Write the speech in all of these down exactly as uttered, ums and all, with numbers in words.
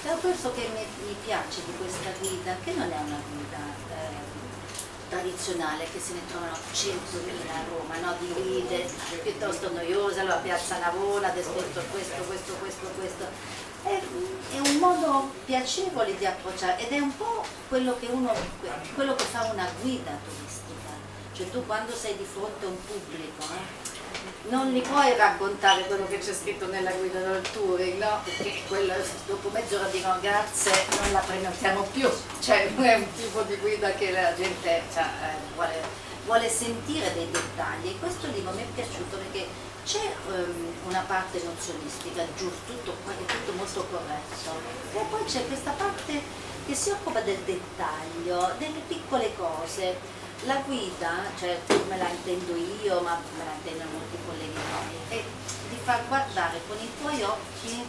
Però questo che mi, mi piace di questa guida, che non è una guida eh, tradizionale, che se ne trovano centomila a Roma, no? Di guide piuttosto noiose, allora Piazza Navona, descritto questo, questo, questo, questo. È, è un modo piacevole di approcciare ed è un po' quello che, uno, quello che fa una guida turistica. Cioè tu quando sei di fronte a un pubblico, eh, non gli puoi raccontare quello che c'è scritto nella guida del touring, no? Perché quello, dopo mezz'ora dicono grazie, non la prenotiamo più, cioè non è un tipo di guida che la gente cioè, eh, vuole, vuole sentire dei dettagli, e questo libro mi è piaciuto perché c'è um, una parte nozionistica, giusto, tutto, tutto molto corretto, e poi c'è questa parte che si occupa del dettaglio, delle piccole cose. La guida, cioè come la intendo io, ma me la intendono molti colleghi noi, è di far guardare con i tuoi occhi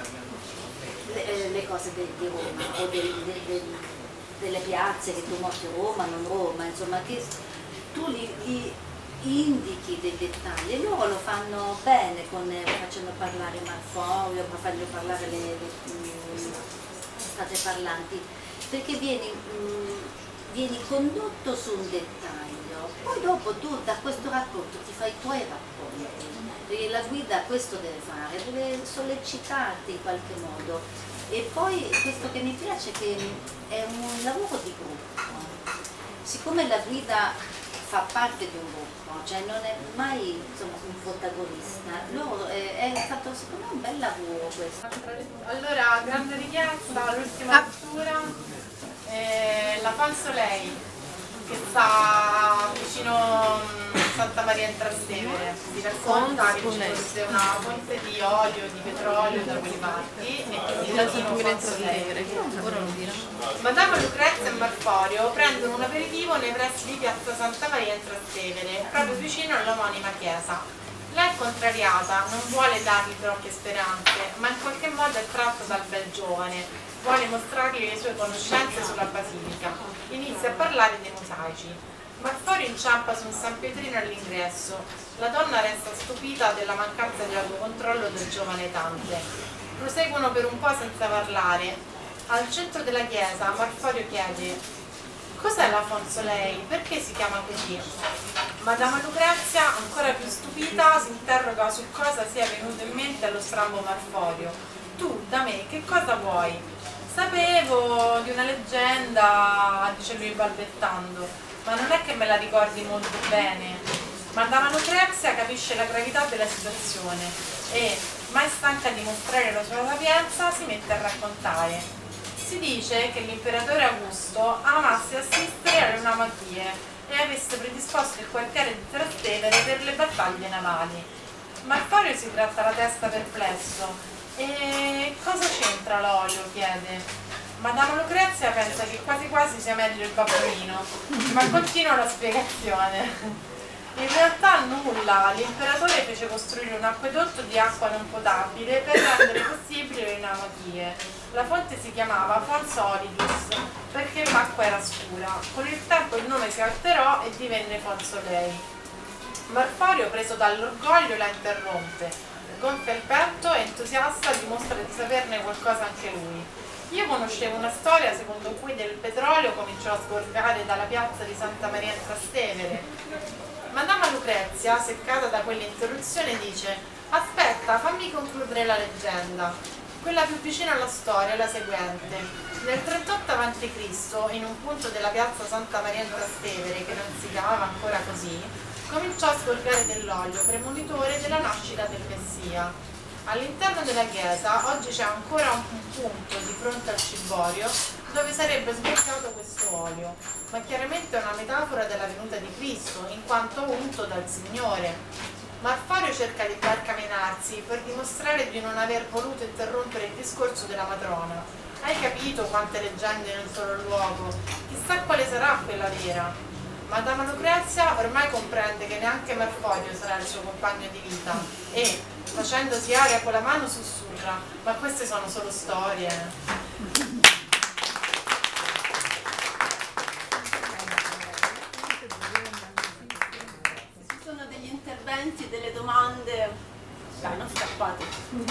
le, le cose de, di Roma o del, de, de, delle piazze che tu mostri, Roma, non Roma, insomma, che tu li, li indichi dei dettagli, e loro lo fanno bene con, facendo parlare Marforio, facendo parlare le, le, le state parlanti, perché vieni... Mh, vieni condotto su un dettaglio, poi dopo tu da questo racconto ti fai i tuoi racconti, perché la guida questo deve fare, deve sollecitarti in qualche modo. E poi questo che mi piace è che è un lavoro di gruppo, siccome la guida fa parte di un gruppo, cioè non è mai insomma, un protagonista, loro, è, è stato secondo me un bel lavoro questo. Allora, grande richiesta, l'ultima lettura. Eh, la Fansolei, che sta vicino mh, Santa Maria in Trastevere, si racconta che ci fosse una fonte di olio, di petrolio da quelle parti e che si latino Fansolei. Madama Lucrezia e Marforio prendono un aperitivo nei pressi di Piazza Santa Maria in Trastevere, proprio vicino all'omonima chiesa. Lei è contrariata, non vuole dargli troppe speranze, ma in qualche modo è tratta dal bel giovane. Vuole mostrargli le sue conoscenze sulla basilica. Inizia a parlare dei mosaici. Marforio inciampa su un San Pietrino all'ingresso. La donna resta stupita della mancanza di autocontrollo del giovane Tante. Proseguono per un po' senza parlare. Al centro della chiesa Marforio chiede: cos'è la Fansolei? Perché si chiama così? Madama Lucrezia, ancora più stupita, si interroga su cosa sia venuto in mente allo strambo Marforio. Tu, da me, che cosa vuoi? Sapevo di una leggenda, dice lui balbettando, ma non è che me la ricordi molto bene. Madama Lucrezia capisce la gravità della situazione e, mai stanca di mostrare la sua sapienza, si mette a raccontare. Si dice che l'imperatore Augusto amasse assistere alle naufragie e avesse predisposto il quartiere di Trastevere per le battaglie navali. Marforio si gratta la testa perplesso. E cosa c'entra l'olio? Chiede. Madama Lucrezia pensa che quasi quasi sia meglio il babbolino, ma continua la spiegazione. In realtà nulla, l'imperatore fece costruire un acquedotto di acqua non potabile per rendere possibili le naumachie. La fonte si chiamava Fons Olidus perché l'acqua era scura. Con il tempo il nome si alterò e divenne Fansolei. Marforio, preso dall'orgoglio, la interrompe. Gonfia il petto e entusiasta dimostra di saperne qualcosa anche lui. Io conoscevo una storia secondo cui del petrolio cominciò a sgorgare dalla piazza di Santa Maria in Trastevere. Madama Lucrezia, seccata da quell'interruzione, dice: aspetta, fammi concludere la leggenda. Quella più vicina alla storia è la seguente. Nel trentotto avanti Cristo, in un punto della piazza Santa Maria in Trastevere, che non si chiamava ancora così, cominciò a sgorgare dell'olio premonitore della nascita del Messia. All'interno della chiesa oggi c'è ancora un punto di fronte al ciborio dove sarebbe sgorgato questo olio, ma chiaramente è una metafora della venuta di Cristo, in quanto unto dal Signore. Marforio cerca di barcamenarsi per dimostrare di non aver voluto interrompere il discorso della matrona. Hai capito quante leggende in un solo luogo? Chissà quale sarà quella vera. Madama Lucrezia ormai comprende che neanche Marforio sarà il suo compagno di vita e, facendosi aria con la mano, sussurra: ma queste sono solo storie. Ci sono degli interventi, delle domande Dai, non scappate.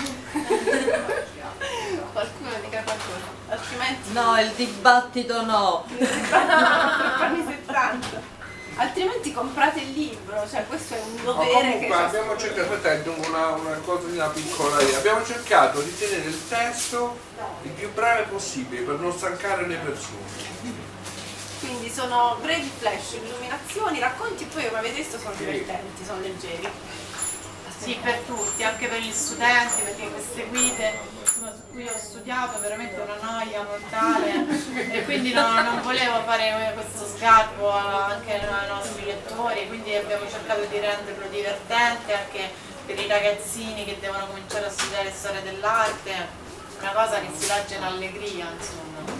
Qualcuno dica qualcosa, altrimenti... No, il dibattito no. anni settanta. Altrimenti comprate il libro, cioè questo è un Ma dovere comunque che abbiamo cercato, aspetta, aggiungo una, una cosa di una piccola idea. Abbiamo cercato di tenere il testo il più breve possibile per non stancare le persone. Quindi sono brevi flash, illuminazioni, racconti e poi come avete visto sono divertenti, sono leggeri. Sì, per tutti, anche per gli studenti, perché queste guide insomma, su cui ho studiato veramente una noia mortale e quindi no, non volevo fare questo sgarbo anche ai nostri lettori, quindi abbiamo cercato di renderlo divertente anche per i ragazzini che devono cominciare a studiare storia dell'arte, una cosa che si legge in allegria, insomma.